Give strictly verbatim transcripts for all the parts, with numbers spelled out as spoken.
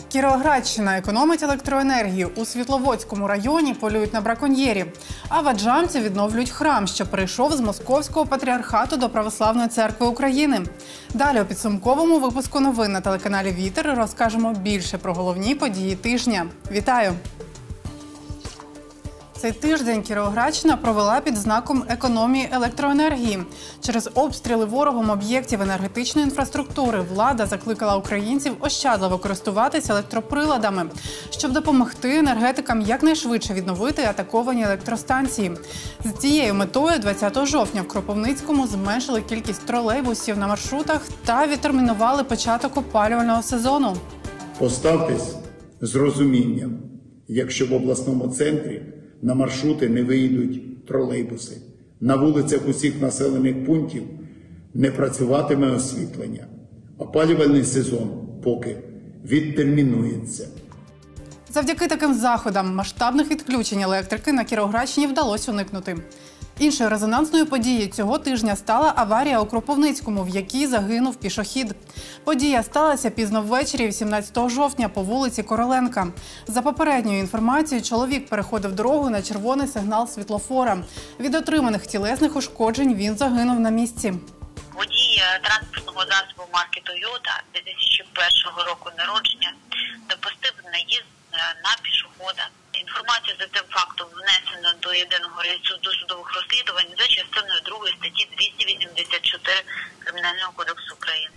Кіровоградщина економить електроенергію. У Світловодському районі полюють на браконьєрів. А ваджамці відновлюють храм, що перейшов з Московського патріархату до Православної церкви України. Далі у підсумковому випуску новин на телеканалі «Вітер» розкажемо більше про головні події тижня. Вітаю! Цей тиждень Кіровоградщина провела під знаком економії електроенергії. Через обстріли ворогом об'єктів енергетичної інфраструктури влада закликала українців ощадливо користуватися електроприладами, щоб допомогти енергетикам якнайшвидше відновити атаковані електростанції. З цією метою двадцятого жовтня в Кропивницькому зменшили кількість тролейбусів на маршрутах та відтермінували початок опалювального сезону. Поставтесь з розумінням, якщо в обласному центрі на маршрути не виїдуть тролейбуси. На вулицях усіх населених пунктів не працюватиме освітлення. Опалювальний сезон поки відтермінується. Завдяки таким заходам масштабних відключень електрики на Кіровоградщині вдалося уникнути. Іншою резонансною подією цього тижня стала аварія у Кропивницькому, в якій загинув пішохід. Подія сталася пізно ввечері вісімнадцятого жовтня по вулиці Короленка. За попередньою інформацією, чоловік переходив дорогу на червоний сигнал світлофора. Від отриманих тілесних ушкоджень він загинув на місці. Водій транспортного засобу марки «Тойота» дві тисячі першого року народження допустив наїзд на пішохода. Інформацію за цим фактом внесено до єдиного реєстру досудових розслідувань за частиною другої статті двісті вісімдесят чотири Кримінального кодексу України.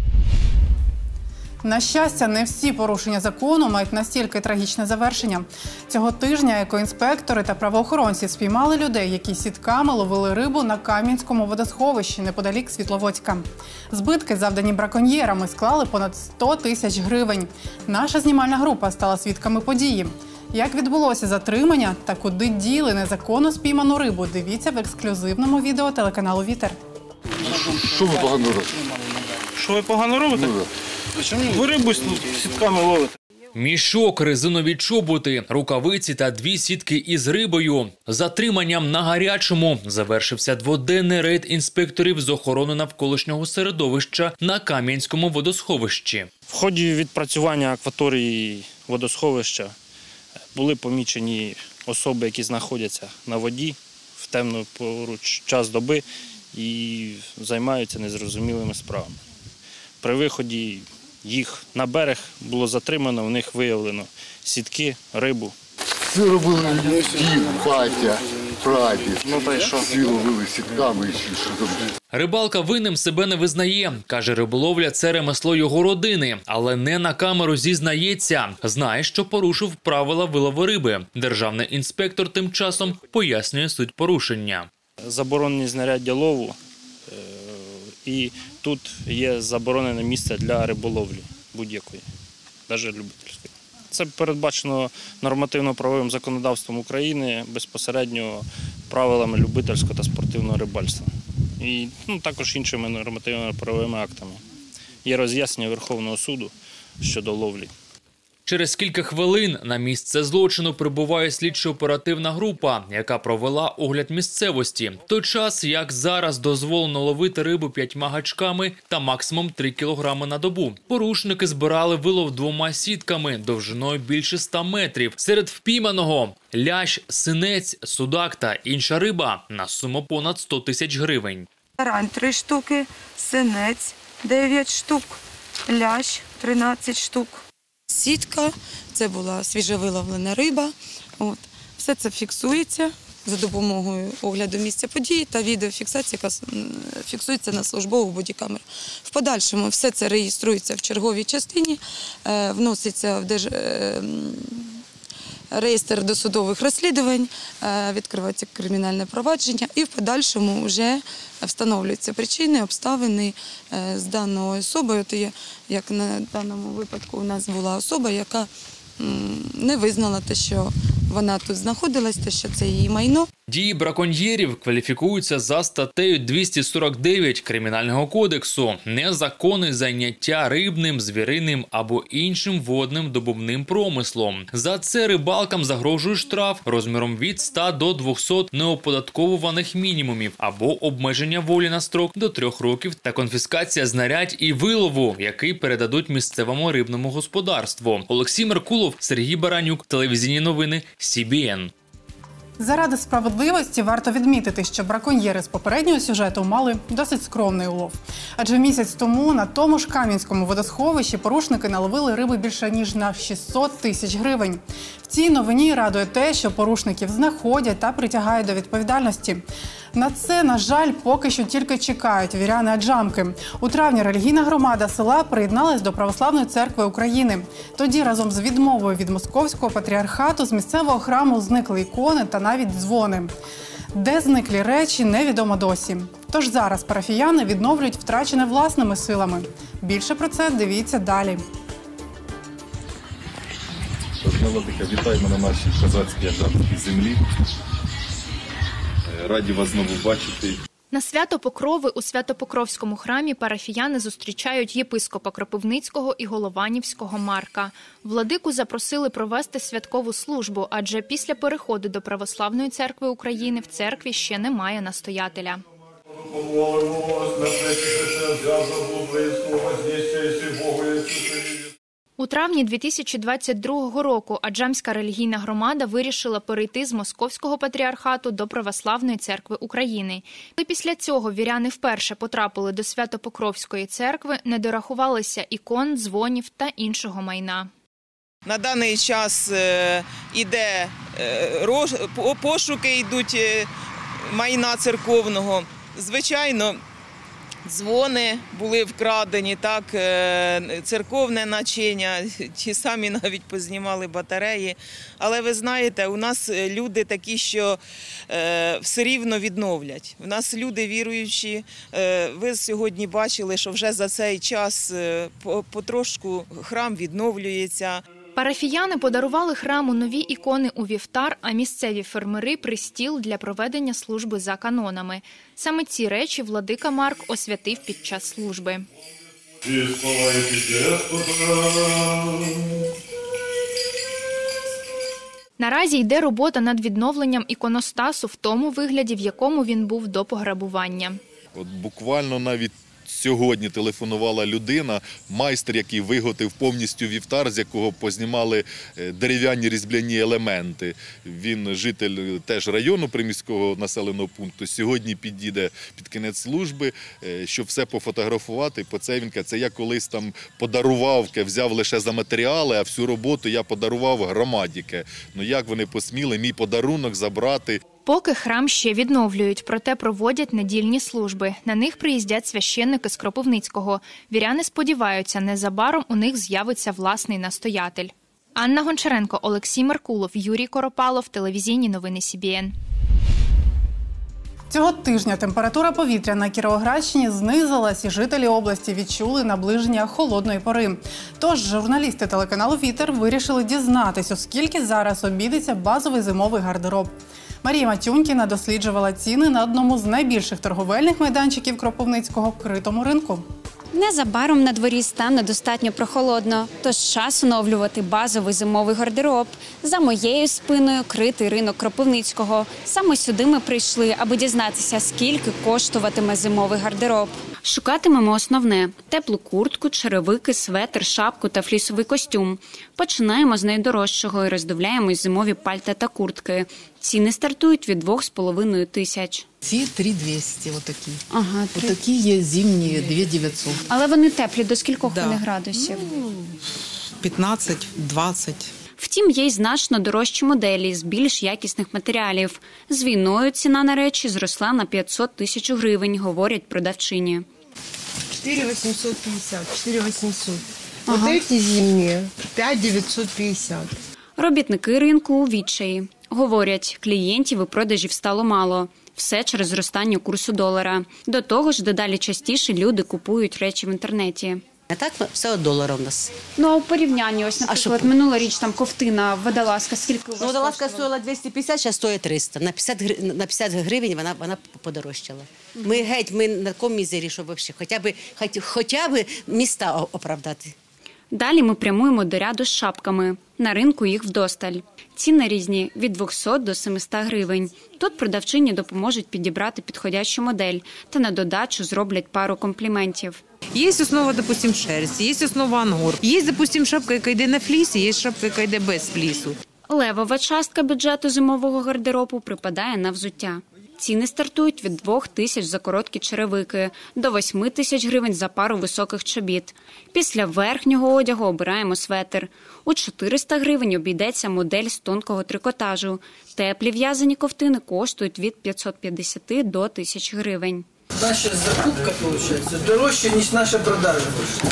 На щастя, не всі порушення закону мають настільки трагічне завершення. Цього тижня екоінспектори та правоохоронці спіймали людей, які сітками ловили рибу на Кам'янському водосховищі неподалік Світловодська. Збитки, завдані браконьєрами, склали понад сто тисяч гривень. Наша знімальна група стала свідками події. Як відбулося затримання та куди діли незаконно спійману рибу, дивіться в ексклюзивному відео телеканалу «Вітер». Що ви погано робите? Що ви погано робите? Ну, да. Ви рибу сітками ловите. Мішок, резинові чоботи, рукавиці та дві сітки із рибою. Затриманням на гарячому завершився дводенний рейд інспекторів з охорони навколишнього середовища на Кам'янському водосховищі. В ході відпрацювання акваторії водосховища були помічені особи, які знаходяться на воді в темну пору час доби і займаються незрозумілими справами. При виході їх на берег було затримано, в них виявлено сітки, рибу. Це робили дід, батя, прадід. Ну та й що? Всі ловили сітками і що там. Рибалка винним себе не визнає. Каже, риболовля – це ремесло його родини. Але не на камеру зізнається. Знає, що порушив правила вилову риби. Державний інспектор тим часом пояснює суть порушення. Заборонені знаряддя лову, і тут є заборонене місце для риболовлі будь-якої, навіть любительської. Це передбачено нормативно-правовим законодавством України, безпосередньо правилами любительського та спортивного рибальства. І ну, також іншими нормативно-правовими актами. Є роз'яснення Верховного суду щодо ловлі. Через кілька хвилин на місце злочину прибуває слідчо-оперативна група, яка провела огляд місцевості. В той час, як зараз дозволено ловити рибу п'ятьма гачками та максимум три кілограми на добу. Порушники збирали вилов двома сітками довжиною більше ста метрів. Серед впійманого – лящ, синець, судак та інша риба на суму понад сто тисяч гривень. Тарань – три штуки, синець – дев'ять штук, лящ – тринадцять штук. Сітка – це була свіжовиловлена риба. От. Все це фіксується за допомогою огляду місця події та відеофіксації, яка фіксується на службову бодікамеру. В подальшому все це реєструється в черговій частині, вноситься в держ... реєстр досудових розслідувань, відкривається кримінальне провадження і в подальшому вже встановлюються причини, обставини з даною особою. То є, як на даному випадку у нас була особа, яка не визнала те, що вона тут знаходилась, то що це її майно. Дії браконьєрів кваліфікуються за статтею двісті сорок дев'ять Кримінального кодексу – незаконне заняття рибним, звіриним або іншим водним добувним промислом. За це рибалкам загрожує штраф розміром від ста до двохсот неоподатковуваних мінімумів або обмеження волі на строк до трьох років та конфіскація знарядь і вилову, який передадуть місцевому рибному господарству. Олексій Меркулов, Сергій Баранюк, телевізійні новини Сі Бі Ен. Заради справедливості варто відмітити, що браконьєри з попереднього сюжету мали досить скромний улов. Адже місяць тому на тому ж Кам'янському водосховищі порушники наловили риби більше ніж на шістсот тисяч гривень. В цій новині радує те, що порушників знаходять та притягають до відповідальності. На це, на жаль, поки що тільки чекають віряни-аджамки. У травні релігійна громада села приєдналась до Православної церкви України. Тоді разом з відмовою від Московського патріархату з місцевого храму зникли ікони та навіть дзвони. Де зниклі речі, невідомо досі. Тож зараз парафіяни відновлюють втрачене власними силами. Більше про це дивіться далі. Владика, вітаємо на нашій козацькій аджамській землі. Раді вас знову бачити. На свято Покрови у Свято-Покровському храмі парафіяни зустрічають єпископа Кропивницького і Голованівського Марка. Владику запросили провести святкову службу, адже після переходу до Православної церкви України в церкві ще немає настоятеля. У травні дві тисячі двадцять другого року Аджамська релігійна громада вирішила перейти з Московського патріархату до Православної церкви України. І після цього віряни вперше потрапили до Свято-Покровської церкви, не дорахувалися ікон, дзвонів та іншого майна. На даний час іде пошуки, йдуть майна церковного. Звичайно, дзвони були вкрадені, так, церковне начиння, ті самі навіть познімали батареї. Але ви знаєте, у нас люди такі, що все рівно відновлять. У нас люди віруючі. Ви сьогодні бачили, що вже за цей час потрошку храм відновлюється. Парафіяни подарували храму нові ікони у вівтар, а місцеві фермери – пристіл для проведення служби за канонами. Саме ці речі владика Марк освятив під час служби. Наразі йде робота над відновленням іконостасу в тому вигляді, в якому він був до пограбування. От буквально навіть сьогодні телефонувала людина, майстер, який виготовив повністю вівтар, з якого познімали дерев'яні різьбляні елементи. Він житель теж району приміського населеного пункту. Сьогодні підійде під кінець служби, щоб все пофотографувати. По це він каже, це я колись там подарував, взяв лише за матеріали, а всю роботу я подарував громаді. Ну як вони посміли мій подарунок забрати? Поки храм ще відновлюють, проте проводять недільні служби. На них приїздять священники з Кропивницького. Віряни сподіваються, незабаром у них з'явиться власний настоятель. Анна Гончаренко, Олексій Меркулов, Юрій Коропалов, телевізійні новини Сі Бі Ен. Цього тижня температура повітря на Кіровоградщині знизилась і жителі області відчули наближення холодної пори. Тож журналісти телеканалу «Вітер» вирішили дізнатись, оскільки зараз обійдеться базовий зимовий гардероб. Марія Матюнькіна досліджувала ціни на одному з найбільших торговельних майданчиків Кропивницького – критому ринку. Незабаром на дворі стане достатньо прохолодно, тож час оновлювати базовий зимовий гардероб. За моєю спиною критий ринок Кропивницького. Саме сюди ми прийшли, аби дізнатися, скільки коштуватиме зимовий гардероб. Шукатимемо основне – теплу куртку, черевики, светр, шапку та флісовий костюм. Починаємо з найдорожчого і роздивляємось зимові пальта та куртки. Ціни стартують від двох з половиною тисяч. Ці три двісті, отакі. Ага, три... Отакі є зимні, дві дев'ятсот. Але вони теплі, до скількох да. вони градусів? Ну, п'ятнадцять - двадцять. Втім, є й значно дорожчі моделі з більш якісних матеріалів. З війною ціна на речі зросла на п'ятсот тисяч гривень, говорять продавчині. чотири вісімсот п'ятдесят, чотири вісімсот. Ага. Ось ці зимні – п'ять дев'ятсот п'ятдесят. Робітники ринку у відчаї. Говорять, клієнтів і продажів стало мало. Все через зростання курсу долара. До того ж, дедалі частіше люди купують речі в інтернеті. А так все от долара у нас. Ну, а у порівнянні, ось, наприклад, що? минулоріч там ковтина, водолазка, скільки у вас Ну, водолазка коштувала? стоїла двісті п'ятдесят, зараз стоїть триста. На п'ятдесят, гри- на п'ятдесят гривень вона, вона подорожчала. Ми геть, ми на такому мізері, щоб взагалі, хоча б, хоч, хоча б міста о- оправдати. Далі ми прямуємо до ряду з шапками. На ринку їх вдосталь. Ціни різні – від двохсот до семисот гривень. Тут продавчині допоможуть підібрати підходящу модель та на додачу зроблять пару компліментів. Есть основа, допустим, шерсті, є основа ангор. Є, допустим, шапка, яка йде на флісі, є шапка, яка йде без флісу. Левова частка бюджету зимового гардеробу припадає на взуття. Ціни стартують від двох тисяч за короткі черевики до восьми тисяч гривень за пару високих чобіт. Після верхнього одягу обираємо светр. У чотириста гривень обійдеться модель з тонкого трикотажу. Теплі в'язані ковтини коштують від п'ятсот п'ятдесят до тисячі гривень. Наша закупка, виходить, дорожча, ніж наша продажа.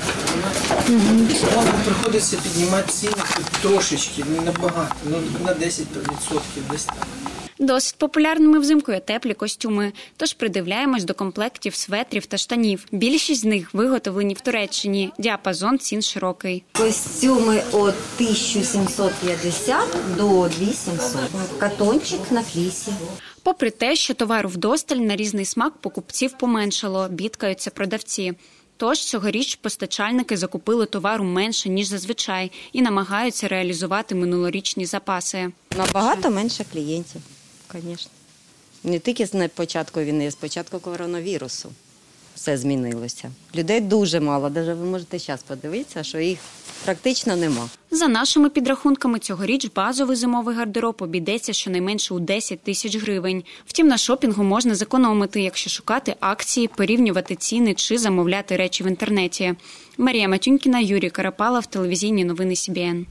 Нам приходиться піднімати ціни трошечки, не набагато, ну, на десять відсотків десь так. Досить популярними взимку є теплі костюми, тож придивляємось до комплектів светрів та штанів. Більшість з них виготовлені в Туреччині. Діапазон цін широкий. Костюми від тисяча сімсот п'ятдесят до дві тисячі сімсот. Катончик на флісі. Попри те, що товару вдосталь, на різний смак покупців поменшало, бідкаються продавці. Тож цьогоріч постачальники закупили товару менше, ніж зазвичай, і намагаються реалізувати минулорічні запаси. Набагато менше клієнтів, звісно. Не тільки з початку війни, з початку коронавірусу все змінилося. Людей дуже мало, навіть ви можете зараз подивитися, що їх практично нема. За нашими підрахунками, цьогоріч базовий зимовий гардероб обійдеться щонайменше у десять тисяч гривень. Втім, на шопінгу можна зекономити, якщо шукати акції, порівнювати ціни чи замовляти речі в інтернеті. Марія Матюнькіна, Юрій Карапалов, телевізійні новини Сі Бі Ен.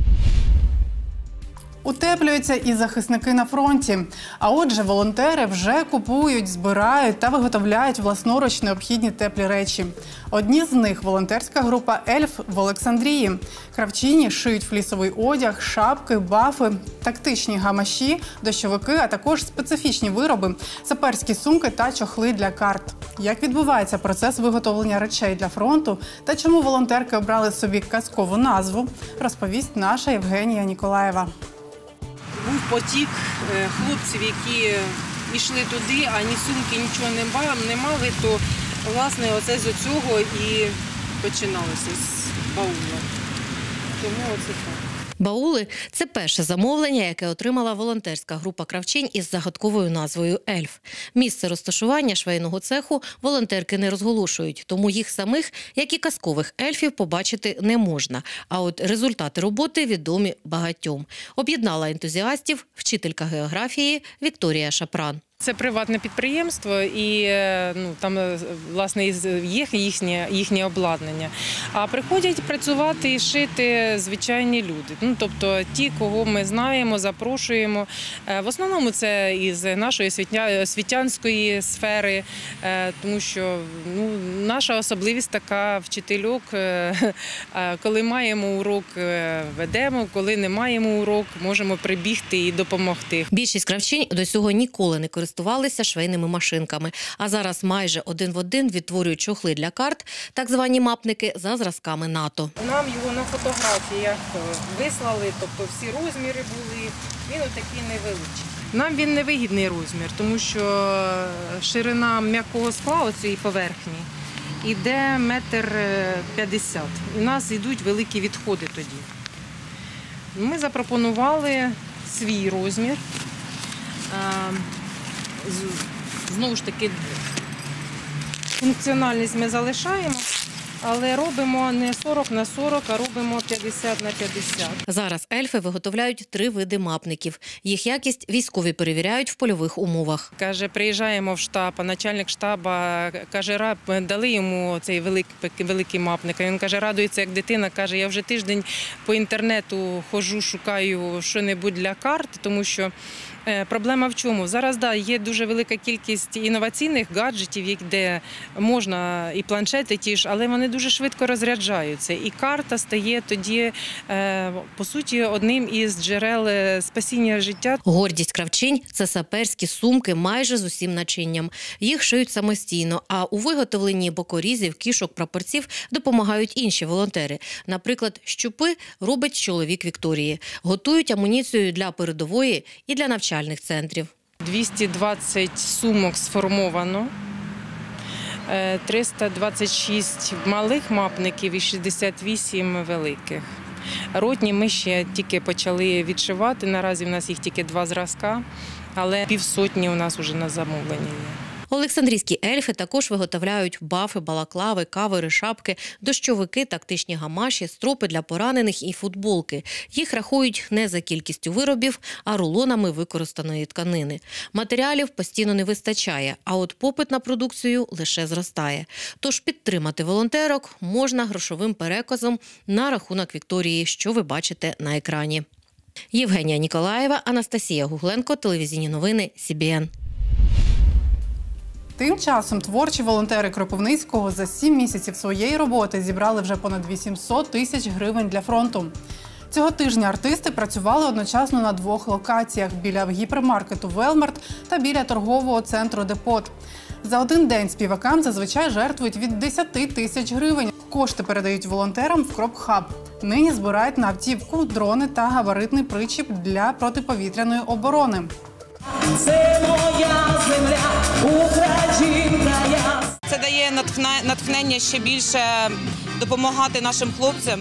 Утеплюються і захисники на фронті. А отже, волонтери вже купують, збирають та виготовляють власноруч необхідні теплі речі. Одні з них – волонтерська група «Ельф» в Олександрії. Кравчині шиють флісовий одяг, шапки, бафи, тактичні гамаші, дощовики, а також специфічні вироби, саперські сумки та чохли для карт. Як відбувається процес виготовлення речей для фронту та чому волонтерки обрали собі казкову назву, розповість наша Євгенія Ніколаєва. Був потік хлопців, які йшли туди, а ні сумки, нічого не мали, то, власне, оце з цього і починалося, з баула. Тому оце так. Баули – це перше замовлення, яке отримала волонтерська група «Кравчинь» із загадковою назвою «Ельф». Місце розташування швейного цеху волонтерки не розголошують, тому їх самих, як і казкових ельфів, побачити не можна. А от результати роботи відомі багатьом. Об'єднала ентузіастів вчителька географії Вікторія Шапран. Це приватне підприємство і ну, там, власне, є їхнє, їхнє обладнання. А приходять працювати і шити звичайні люди. Ну, тобто ті, кого ми знаємо, запрошуємо. В основному це із нашої освітянської сфери, тому що ну, наша особливість така, вчительок, коли маємо урок, ведемо, коли не маємо урок, можемо прибігти і допомогти. Більшість кравчинь до цього ніколи не користувалися швейними машинками, а зараз майже один в один відтворюють чохли для карт, так звані мапники, за зразками НАТО. Нам його на фотографіях вислали, тобто всі розміри були, він отакий невеличкий. Нам він невигідний розмір, тому що ширина м'якого скла, оцієї поверхні, іде метр п'ятдесят. У нас йдуть великі відходи тоді. Ми запропонували свій розмір. Знову ж таки, функціональність ми залишаємо, але робимо не сорок на сорок, а робимо п'ятдесят на п'ятдесят. Зараз ельфи виготовляють три види мапників. Їх якість військові перевіряють в польових умовах. Каже, приїжджаємо в штаб, а начальник штабу каже, дали йому цей великий, великий мапник. Він каже, радується як дитина, каже, я вже тиждень по інтернету ходжу, шукаю що-небудь для карт, тому що Проблема в чому? Зараз, да, є дуже велика кількість інноваційних гаджетів, де можна і планшети ті ж, але вони дуже швидко розряджаються. І карта стає тоді, по суті, одним із джерел спасіння життя. Гордість кравчинь – це саперські сумки майже з усім начинням. Їх шиють самостійно, а у виготовленні бокорізів, кішок, прапорців допомагають інші волонтери. Наприклад, щупи робить чоловік Вікторії. Готують амуніцію для передової і для навчальних центрів. двісті двадцять сумок сформовано, триста двадцять шість малих мапників і шістдесят вісім великих. Ротні ми ще тільки почали відшивати, наразі в нас їх тільки два зразка, але півсотні у нас вже на замовленні є. Олександрійські ельфи також виготовляють бафи, балаклави, кавери, шапки, дощовики, тактичні гамаші, стропи для поранених і футболки. Їх рахують не за кількістю виробів, а рулонами використаної тканини. Матеріалів постійно не вистачає, а от попит на продукцію лише зростає. Тож підтримати волонтерок можна грошовим переказом на рахунок Вікторії, що ви бачите на екрані. Євгенія Ніколаєва, Анастасія Гугленко, телевізійні новини Сі Бі Ен. Тим часом творчі волонтери Кропивницького за сім місяців своєї роботи зібрали вже понад вісімсот тисяч гривень для фронту. Цього тижня артисти працювали одночасно на двох локаціях – біля гіпермаркету «Велмарт» та біля торгового центру «Депот». За один день співакам зазвичай жертвують від десяти тисяч гривень. Кошти передають волонтерам в Кропхаб. Нині збирають на автівку, дрони та габаритний причіп для протиповітряної оборони. Це моя земля, Українка я. Це дає натхнення ще більше допомагати нашим хлопцям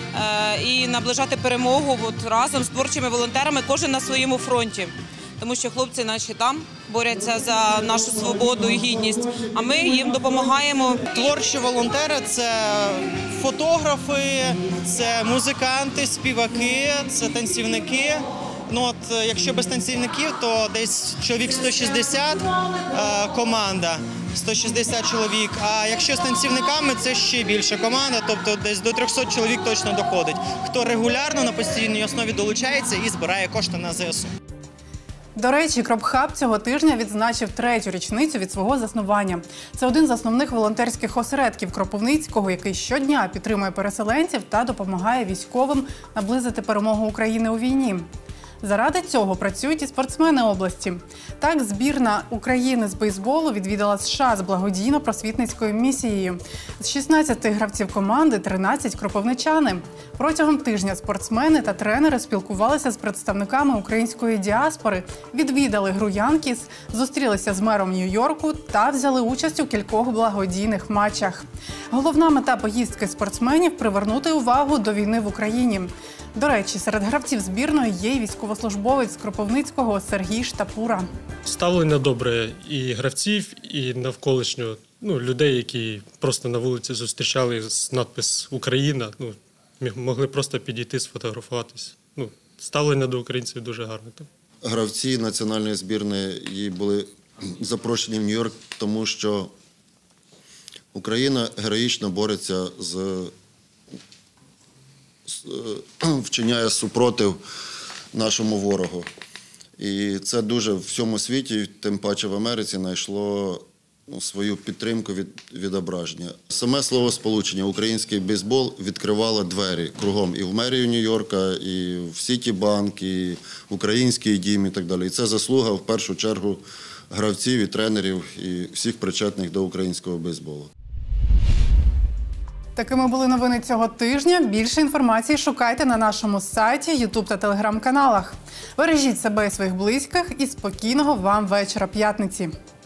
і наближати перемогу разом з творчими волонтерами, кожен на своєму фронті. Тому що хлопці наші там борються за нашу свободу і гідність, а ми їм допомагаємо. Творчі волонтери – це фотографи, це музиканти, співаки, це танцівники. Ну от, якщо без танцівників, то десь чоловік сто шістдесят е, команда, сто шістдесят чоловік. А якщо з танцівниками, це ще більша команда, тобто десь до трьохсот чоловік точно доходить. Хто регулярно на постійній основі долучається і збирає кошти на Зе Ес У. До речі, Кропхаб цього тижня відзначив третю річницю від свого заснування. Це один з основних волонтерських осередків Кропивницького, який щодня підтримує переселенців та допомагає військовим наблизити перемогу України у війні. Заради цього працюють і спортсмени області. Так, збірна України з бейсболу відвідала США з благодійно-просвітницькою місією. З шістнадцяти гравців команди – тринадцять кропивничани. Протягом тижня спортсмени та тренери спілкувалися з представниками української діаспори, відвідали гру Янкіс, зустрілися з мером Нью-Йорку та взяли участь у кількох благодійних матчах. Головна мета поїздки спортсменів – привернути увагу до війни в Україні. До речі, серед гравців збірної є й військовослужбовець з Кропивницького Сергій Штапура. Ставлення добре і гравців, і навколишнього, ну, людей, які просто на вулиці зустрічали з надпис «Україна», ну, могли просто підійти, сфотографуватись. Ну, ставлення до українців дуже гарне. Гравці національної збірної були запрошені в Нью-Йорк, тому що Україна героїчно бореться з вчиняє супротив нашому ворогу. І це дуже в всьому світі, тим паче в Америці, знайшло ну, свою підтримку від відображення. Саме словосполучення «український бейсбол» відкривало двері кругом і в мерію Нью-Йорка, і в Сітібанк, і в Український дім і так далі. І це заслуга в першу чергу гравців і тренерів, і всіх причетних до українського бейсболу. Такими були новини цього тижня. Більше інформації шукайте на нашому сайті, ютуб та телеграм-каналах. Бережіть себе і своїх близьких і спокійного вам вечора п'ятниці.